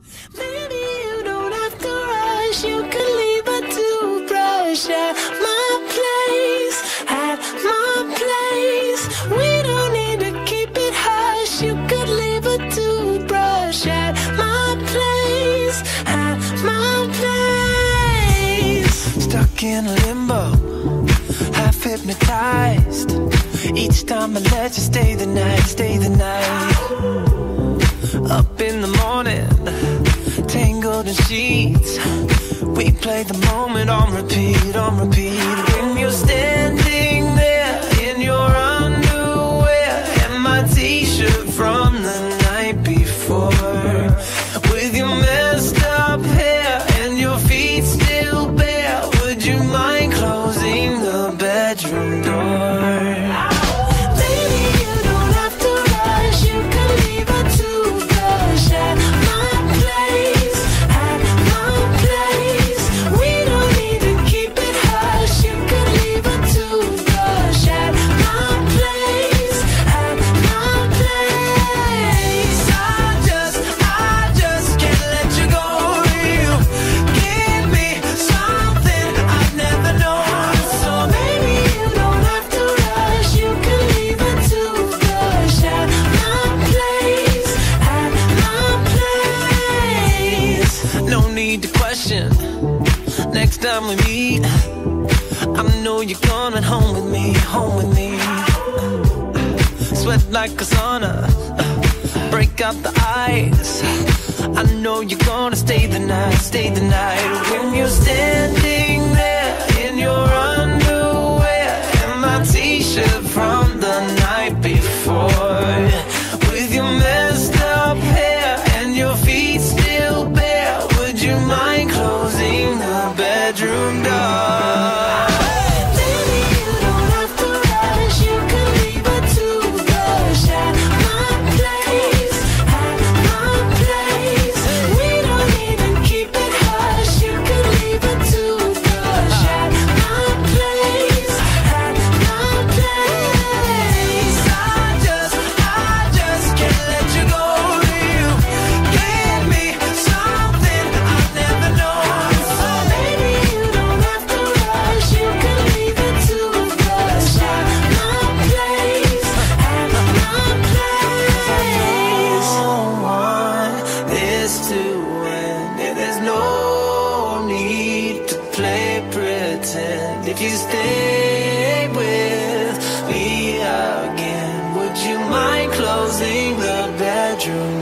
Maybe you don't have to rush. You could leave a toothbrush at my place, at my place. We don't need to keep it hush. You could leave a toothbrush at my place, at my place. Stuck in limbo, half hypnotized. Each time I let you stay the night, stay the night. Up in the morning, tangled in sheets. We play the moment on repeat, on repeat. When you're standing there in your underwear and my t-shirt from the night before, with your messed up hair and your feet still bare, would you mind closing the bedroom door? Next time we meet, I know you're coming home with me, home with me. Sweat like a sauna, break out the ice. I know you're gonna stay the night, stay the night. When you're standing there in your underwear and my t-shirt from the night before, with your messed up hair and your feet still bare, would you mind closing the bedroom door? If you stay with me again, would you mind closing the bedroom